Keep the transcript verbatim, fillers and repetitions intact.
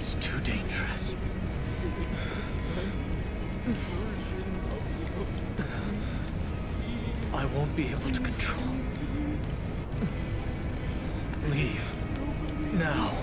It's too dangerous. I won't be able to control. Leave. Now.